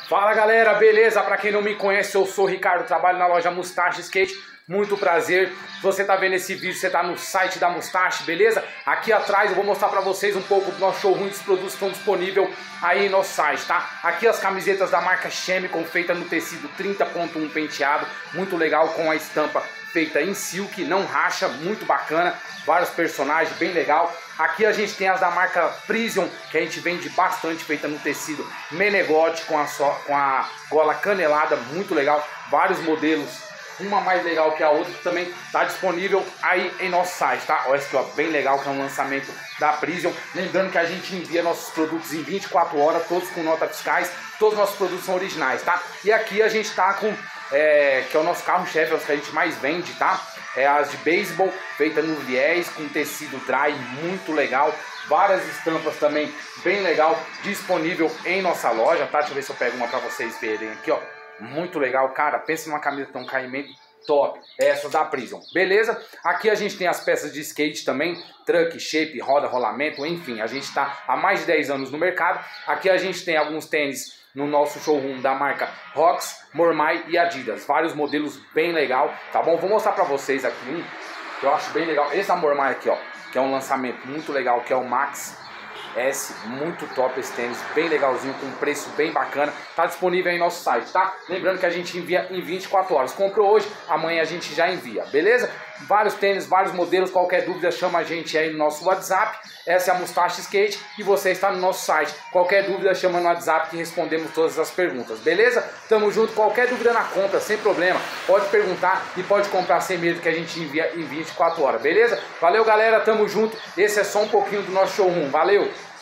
Fala galera, beleza? Pra quem não me conhece, eu sou o Ricardo, trabalho na loja Mustache Skate. Muito prazer. Se você tá vendo esse vídeo, você tá no site da Mustache, beleza? Aqui atrás eu vou mostrar pra vocês um pouco do nosso showroom dos produtos que estão disponíveis aí no nosso site, tá? Aqui as camisetas da marca Chemical, feita no tecido 30.1 penteado, muito legal, com a estampa feita em silk, não racha, muito bacana, vários personagens, bem legal. Aqui a gente tem as da marca Prison, que a gente vende bastante, feita no tecido Menegote, com a gola canelada, muito legal, vários modelos, uma mais legal que a outra, que também está disponível aí em nosso site, tá? Olha aqui, ó, bem legal, que é um lançamento da Prison. Lembrando que a gente envia nossos produtos em 24 horas, todos com notas fiscais, todos os nossos produtos são originais, tá? E aqui a gente tá com, que é o nosso carro-chefe, é os que a gente mais vende, tá? É as de beisebol, feita no viés, com tecido dry, muito legal. Várias estampas também, bem legal, disponível em nossa loja, tá? Deixa eu ver se eu pego uma pra vocês verem aqui, ó. Muito legal, cara, pensa numa camisa com um caimento top, essa da Prison, beleza? Aqui a gente tem as peças de skate também, truck, shape, roda, rolamento, enfim, a gente tá há mais de 10 anos no mercado. Aqui a gente tem alguns tênis no nosso showroom da marca Rox, Mormai e Adidas, vários modelos bem legal, tá bom? Vou mostrar pra vocês aqui um que eu acho bem legal, esse da Mormai aqui, ó, que é um lançamento muito legal, que é o Max S, muito top esse tênis, bem legalzinho, com preço bem bacana, tá disponível aí no nosso site, tá? Lembrando que a gente envia em 24 horas, comprou hoje, amanhã a gente já envia, beleza? Vários tênis, vários modelos, qualquer dúvida chama a gente aí no nosso WhatsApp, essa é a Mustache Skate e você está no nosso site, qualquer dúvida chama no WhatsApp que respondemos todas as perguntas, beleza? Tamo junto, qualquer dúvida na compra, sem problema, pode perguntar e pode comprar sem medo que a gente envia em 24 horas, beleza? Valeu galera, tamo junto, esse é só um pouquinho do nosso showroom, valeu!